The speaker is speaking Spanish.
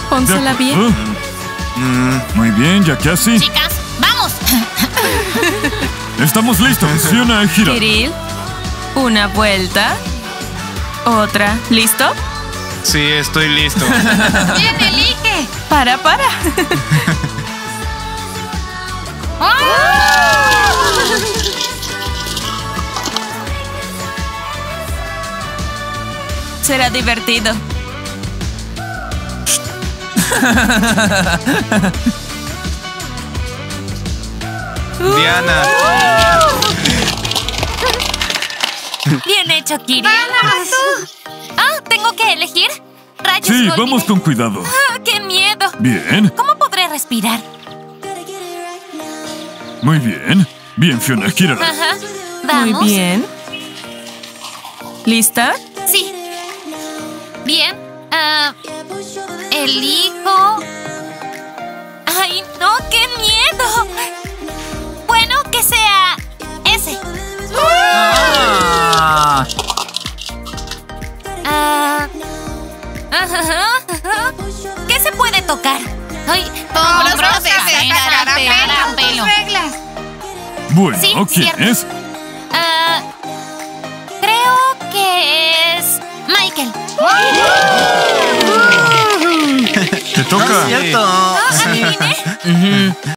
Pónsela bien. Muy bien, ya casi. Chicas, ¡vamos! Estamos listos. Fiona, gira. Kirill, una vuelta. Otra. ¿Listo? Sí, estoy listo. ¡Bien, elige! Para. Será divertido. Diana. Bien hecho, Kirill. ¿Tengo que elegir? Rayos, Sí, lo vamos olvidé. con cuidado. ¡Qué miedo! Bien. ¿Cómo podré respirar? Muy bien. Bien, Fiona, gírala. Ajá. Muy ¿Vamos? bien. ¿Lista? Sí. Bien. Elijo... ¡Ay, no! ¡Qué miedo! Bueno, que sea ese. ¿Qué se puede tocar? ¡Ay! Hombros, cara, pelo. Bueno, Sí, ¿quién cierto. es? Creo que es Michael. Te toca. Cierto. ¿Adiviné?